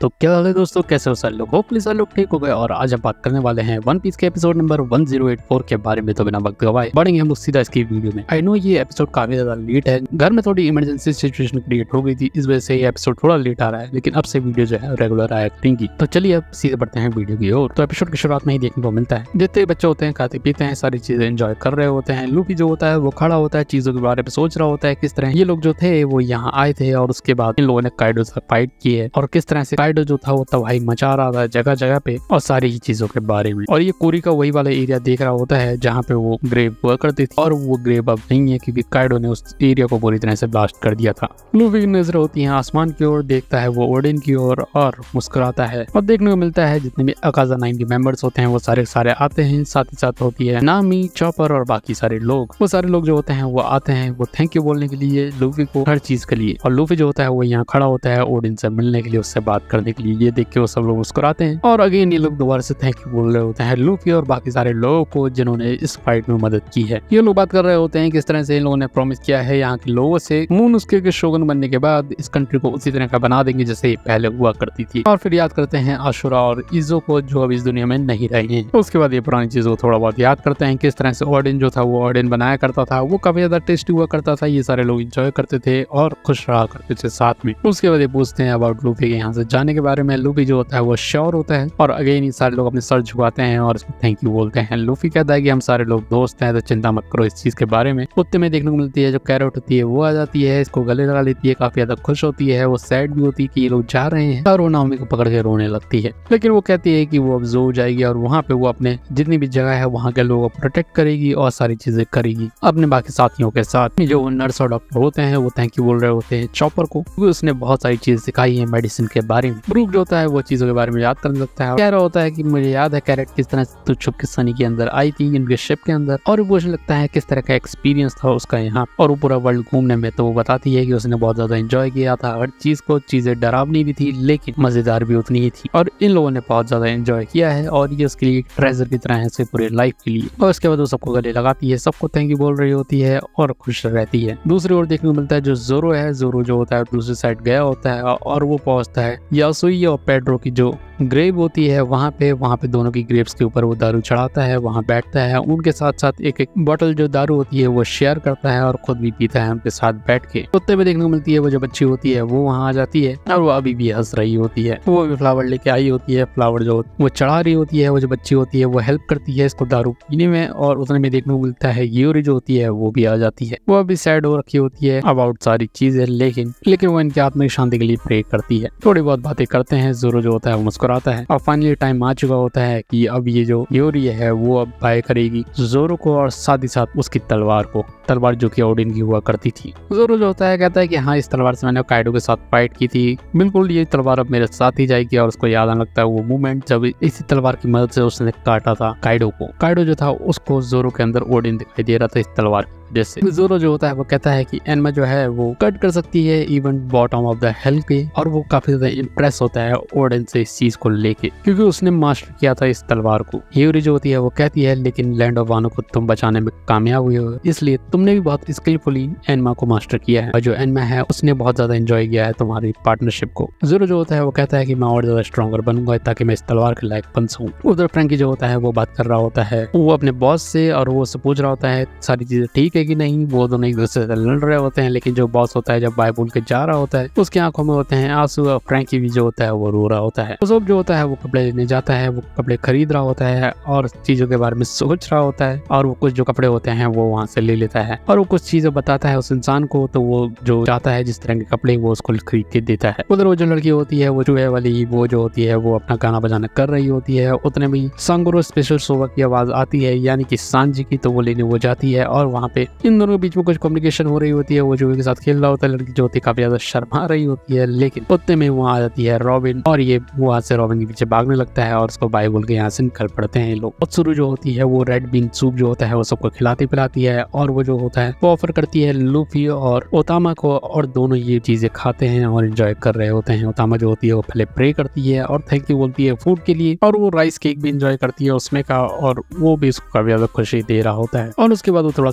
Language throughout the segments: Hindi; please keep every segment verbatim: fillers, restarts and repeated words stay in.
तो क्या हाल है दोस्तों, कैसे हो सारे लोग? होपफुली सारे लोग ठीक हो गए। और आज हम बात करने वाले हैं वन पीस के episode number one zero eight four के बारे में। तो बिना वक्त गवाए बढ़ेंगे हम लोग सीधा इसकी वीडियो में। आई नो ये एपिसोड काफी ज्यादा लेट है, घर में थोड़ी इमरजेंसी सिचुएशन क्रिएट हो गई थी, इस वजह से ये एपिसोड थोड़ा लेट आ रहा है, लेकिन अब से वीडियो जो है रेगुलर आया करेंगी। तो चलिए अब सीधे बढ़ते हैं वीडियो की ओर। तो एपिसोड की शुरुआत में ही देखने को मिलता है जितने बच्चे होते हैं खाते पीते हैं, सारी चीजें एंजॉय कर रहे होते हैं। लूफी जो होता है वो खड़ा होता है, चीजों के बारे में सोच रहा होता है, किस तरह ये लोग जो थे वो यहाँ आए थे और उसके बाद इन लोगों ने काइडो से फाइट की है और किस तरह से काइडो जो था वो तबाही मचा रहा था जगह जगह पे और सारी ही चीजों के बारे में। और ये कोरी का वही वाला एरिया देख रहा होता है जहाँ पे वो ग्रेव हुआ करती थी, और वो ग्रेव अब नहीं है क्योंकि काइडो ने उस एरिया को पूरी तरह से ब्लास्ट कर दिया था। लूफी की नजर होती है आसमान की ओर, देखता है वो ओडिन की ओर और मुस्कुराता है और देखने को मिलता है जितने भी अकाजा नाइन के मेंबर्स होते हैं वो सारे सारे आते हैं। साथ ही साथ होती है नामी, चॉपर और बाकी सारे लोग। वो सारे लोग जो होते हैं वो आते हैं वो थैंक यू बोलने के लिए लूफी को, हर चीज के लिए। और लूफी जो होता है वो यहाँ खड़ा होता है ओडिन से मिलने के लिए, उससे बात करने के लिए। ये देख के वो सब लोग मुस्कुराते हैं और अगेन ये लोग दोबारा से थैंक यू बोल रहे होते हैं लूफी और बाकी सारे लोगों को जिन्होंने इस फाइट में मदद की है। ये लोग बात कर रहे होते हैं किस तरह से इन लोगों ने प्रॉमिस किया है यहाँ के लोगों से मून उसके के शोगुन बनने के बाद इस कंट्री को उसी तरह का बना देंगे जैसे ये पहले हुआ करती थी। और फिर याद करते हैं आशुरा और इज़ो को जो अब इस दुनिया में नहीं रहे हैं। उसके बाद ये पुरानी चीजों को थोड़ा बहुत याद करते हैं, किस तरह से ओडिन जो था वो ओडिन बनाया करता था, वो काफी ज्यादा टेस्टी हुआ करता था, ये सारे लोग एंजॉय करते थे और खुश रहा करते थे साथ में। उसके बाद ये पूछते हैं अबाउट लूफी के यहाँ से जाने के बारे में। लूफी जो होता है वो श्योर होता है और अगेन ये सारे लोग अपने सर झुकाते हैं और इसमें थैंक यू बोलते हैं। लूफी कहता है कि हम सारे लोग दोस्त हैं तो चिंता मत करो इस चीज के बारे में। कुत्ते में देखने को मिलती है जो कैरेट होती है वो आ जाती है, इसको गले लगा लेती है, काफी ज्यादा खुश होती है। वो सैड भी होती है कि ये लोग जा रहे हैं और वो नाओमी को पकड़ के रोने लगती है, लेकिन वो कहती है कि वो अब जो जाएगी और वहाँ पे वो अपने जितनी भी जगह है वहाँ के लोगों को प्रोटेक्ट करेगी और सारी चीजें करेगी अपने बाकी साथियों के साथ। जो नर्स और डॉक्टर होते हैं वो थैंक यू बोल रहे होते हैं चॉपर को, क्योंकि उसने बहुत सारी चीज सिखाई है मेडिसिन के बारे में। ब्रूक जो होता है वो चीजों के बारे में याद करने लगता है, कह रहा होता है कि मुझे याद है कैरेट किस तरह से तो छुप के सनी के अंदर आई थी इनके शिप के अंदर, और वो पूछने लगता है किस तरह का एक्सपीरियंस था उसका यहाँ और वो पूरा वर्ल्ड घूमने में। तो वो बताती है कि उसने बहुत ज्यादा एंजॉय किया था हर चीज को, चीजें डरावनी भी थी लेकिन मजेदार भी उतनी ही थी और इन लोगों ने बहुत ज्यादा एंजॉय किया है और ये उसके लिए ट्रेजर की तरह है से पूरे लाइफ के लिए। और उसके बाद वो सबको गले लगाती है, सबको थैंक यू बोल रही होती है और खुश रहती है। दूसरी ओर देखने को मिलता है जो जोरो है, जोरो जो होता है दूसरी साइड गया होता है और वो पहुंचता है यासुई और पेड्रो की जो ग्रेव होती है वहाँ पे। वहाँ पे दोनों की ग्रेव्स के ऊपर वो दारू चढ़ाता है, वहाँ बैठता है, उनके साथ साथ एक एक बोतल जो दारू होती है वो शेयर करता है और खुद भी पीता है उनके साथ बैठ के। कुत्ते में देखने को मिलती है वो जो बच्ची होती है वो वहाँ आ जाती है और वो अभी भी हंस रही होती है। वो भी फ्लावर लेके आई होती है, फ्लावर जो वो चढ़ा रही होती है, वो जो बच्ची होती है वो हेल्प करती है इसको दारू पीने में। और उतने में देखने को मिलता है यूरी जो होती है वो भी आ जाती है, वो अभी सैड हो रखी होती है अबाउट सारी चीजें, लेकिन लेकिन वो इनके आत्मा की शांति के लिए प्रे करती है। थोड़ी बहुत बातें करते हैं, जोरो जो होता है वो मुस्कुराता है और फाइनली टाइम आ चुका होता है कि अब ये जो यूरी है वो अब बाय करेगी जोरो को और साथ ही साथ उसकी तलवार को, तलवार जो कि ओडिन की हुआ करती थी। जोरो जो होता है कहता है कि हाँ इस तलवार से मैंने काइडो के साथ फाइट की थी, बिल्कुल ये तलवार अब मेरे साथ ही जाएगी। और उसको याद आने लगता है वो मोमेंट जब इसी तलवार की मदद से उसने काटा था काइडो को। काइडो जो था उसको जोरो के अंदर ओडिन दिखाई दे रहा था इस तलवार जैसे। जोरो जो होता है वो कहता है कि एनमा जो है वो कट कर सकती है even bottom of the hell पे, और वो काफी ज्यादा इम्प्रेस होता है ओडिन से इस चीज को लेके क्योंकि उसने मास्टर किया था इस तलवार को। यूरी जो होती है वो कहती है लेकिन लैंड ऑफ वानो को तुम बचाने में कामयाब हुए हो, इसलिए तुमने भी बहुत स्किलफुली एनमा को मास्टर किया है और जो एनमा है उसने बहुत ज्यादा एंजॉय किया है तुम्हारी पार्टनरशिप को। जोरो जो होता है वो कहता है कि मैं और ज्यादा स्ट्रॉन्गर बनूंगा ताकि मैं इस तलवार के लायक बन सकूं। उधर फ्रैंकी जो होता है वो बात कर रहा होता है वो अपने बॉस से और वो उससे पूछ रहा होता है सारी चीजें ठीक है कि नहीं। वो दोनों एक दूसरे से लड़ रहे होते हैं, लेकिन जो बॉस होता है जब बाय बोल के जा रहा होता है उसकी आंखों में होते हैं आंसू और फ्रैंकी भी जो होता है वो रो रहा होता है। सब जो होता है वो कपड़े लेने जाता है, वो कपड़े खरीद रहा होता है और चीजों के बारे में सोच रहा होता है और वो कुछ जो कपड़े होते हैं वो वहां से ले लेता है और वो कुछ चीजें बताता है उस इंसान को, तो वो जो चाहता है जिस तरह के कपड़े वो उसको खरीद के देता है। उधर वो जो लड़की होती है वो चूहे वाली वो जो होती है वो अपना गाना बजाना कर रही होती है। उतने में सांगुरो स्पेशल सोवा की आवाज आती है यानी कि सांजी की, तो वो लेने वो जाती है और वहाँ पे इन दोनों के बीच में कुछ कम्युनिकेशन हो रही होती है। वो चूहे के साथ खेल रहा होता है, लड़की जो होती है काफी ज्यादा शर्मा रही होती है, लेकिन उतने में वहाँ आ जाती है रॉबिन और ये वहाँ से रॉबिन के पीछे भागने लगता है और उसको बाय बोल के यहाँ से निकल पड़ते हैं लोग। ओत्सुरु जो होती है वो रेड बीन सूप जो होता है वो सबको खिलाती पिलाती है और वो जो होता है वो ऑफर करती है लूफी और ओतामा को और दोनों ये चीजें खाते हैं और एंजॉय कर रहे होते हैं। ओतामा जो होती है वो पहले प्रे करती है और थैंक यू बोलती है फूड के लिए और वो राइस केक भी एंजॉय करती है उसमें का, और वो भी उसको काफी ज्यादा खुशी दे रहा होता है। और उसके बाद वो थोड़ा सा सैड हो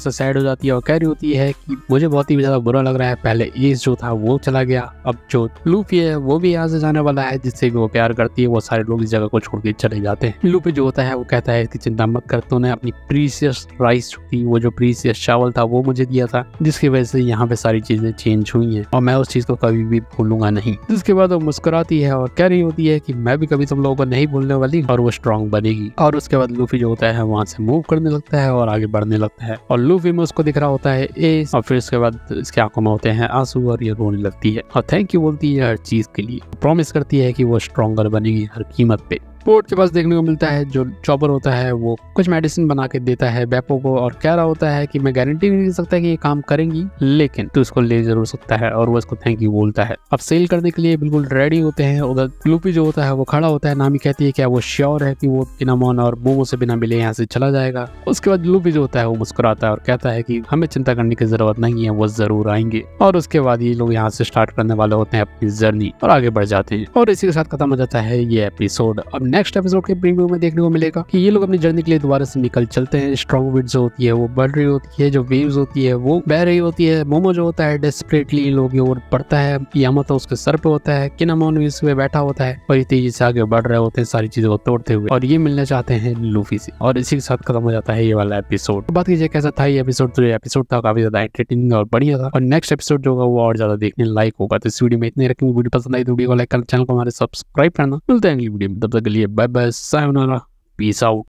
जाती है और कह रही होती है कि मुझे बहुत ही ज्यादा बुरा लग रहा है, पहले एस जो था वो चला गया, अब जो लूफी है वो भी यहाँ से जाने वाला है जिससे भी वो प्यार करती है। वो सारे लोग इस जगह को छोड़ के चले जाते हैं। लूफी जो होता है वो कहता है कि चिंता मत कर, तूने अपनी प्रीसियस राइस थी, वो जो प्रीसियस चावल था वो मुझे दिया था, जिसकी वजह से यहाँ पे सारी चीजें चेंज हुई हैं और मैं उस चीज को कभी भी भूलूंगा नहीं। जिसके बाद वो मुस्कुराती है और कह रही होती है कि मैं भी कभी तुम लोगों को नहीं भूलने वाली, और वो स्ट्रांग बनेगी। और उसके बाद लूफी जो होता है वहां से मूव करने लगता है और आगे बढ़ने लगता है और लूफी में उसको दिख रहा होता है एस, और फिर उसके बाद इसकी आंखों में होते हैं आंसू और ये रोने लगती है और थैंक यू बोलती है हर चीज के लिए। प्रॉमिस करती है कि वो स्ट्रॉन्गर बनेगी हर कीमत पे। पोर्ट के पास देखने को मिलता है जो चॉपर होता है वो कुछ मेडिसिन बना के देता है बेपो को और कह रहा होता है कि मैं गारंटी नहीं दे सकता कि ये काम करेंगी, लेकिन तू इसको ले जरूर सकता है, और वो इसको थैंक यू बोलता है। अब सेल करने के लिए बिल्कुल रेडी होते हैं। उधर लूफी जो होता है वो खड़ा होता है। नामी कहती है क्या वो श्योर है कि वो किनामोन और मोमो से बिना मिले यहाँ से चला जाएगा। उसके बाद लूफी जो होता है वो मुस्कुराता है और कहता है कि हमें चिंता करने की जरूरत नहीं है, वो जरूर आएंगे। और उसके बाद ये लोग यहाँ से स्टार्ट करने वाले होते हैं अपनी जर्नी और आगे बढ़ जाते हैं और इसी के साथ खत्म हो जाता है ये एपिसोड। अब नेक्स्ट एपिसोड के प्रीव्यू में देखने को मिलेगा कि ये लोग अपनी जर्नी के लिए दोबारा से निकल चलते हैं। स्ट्रॉन्ग विंड जो होती है वो बढ़ रही होती है, जो वेव्स होती है वो बह रही होती है। मोमो जो होता है डेस्परेटली इन लोगों की ओर बढ़ता है, यामातो उसके सर पे होता है, किनामोन भी इस पे बैठा होता है और ये तेजी से आगे बढ़ रहे होते हैं सारी चीजों को तोड़ते हुए, और ये मिलना चाहते हैं लूफी से। और इसी के साथ खत्म हो जाता है ये वाला एपिसोड। तो बात कीजिए कैसा था ये एपिसोड। तो ये एपिसोड था काफी ज्यादा एंटरटेनिंग और बढ़िया था, और नेक्स्ट एपिसोड जो होगा वो और ज्यादा देखने लायक होगा। तो इस वीडियो में इतने रखेंगे। वीडियो पसंद आई तो वीडियो को लाइक करना, चैनल को हमारे सब्सक्राइब करना। मिलते हैं अगली वीडियो में, तब तक के लिए बाय बाय, सायोनारा, पीस आउट।